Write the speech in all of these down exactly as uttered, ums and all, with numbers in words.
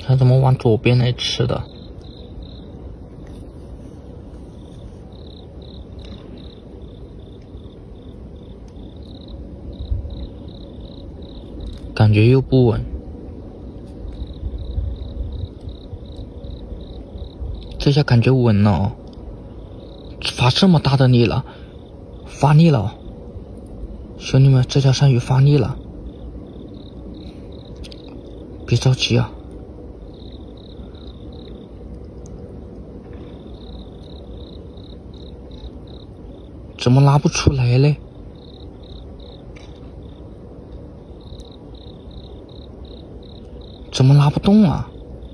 它怎么往左边来吃的？感觉又不稳。这下感觉稳了哦，发这么大的力了，发力了哦，兄弟们，这条鳝鱼发力了，别着急啊。怎么拉不出来嘞？怎么拉不动啊？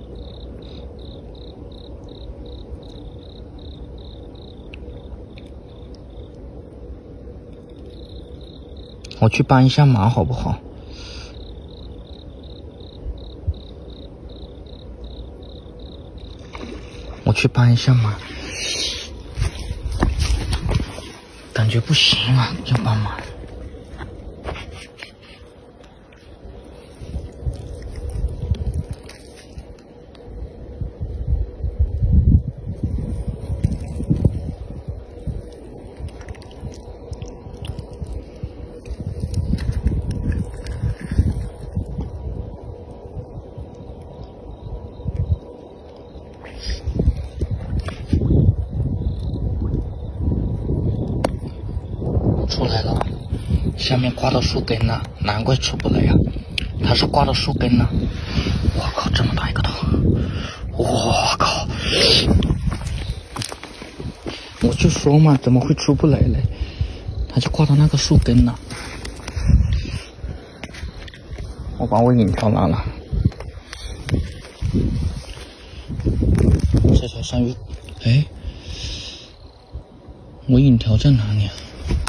我去搬一下马好不好？我去搬一下马。感觉不行啊，要搬马。出来了，下面挂到树根了，难怪出不来呀、啊！它是挂到树根了。我靠，这么大一个头！我靠！我就说嘛，怎么会出不来嘞？它就挂到那个树根了。我把我引条拿了。这条鳝鱼，哎，我引条在哪里啊？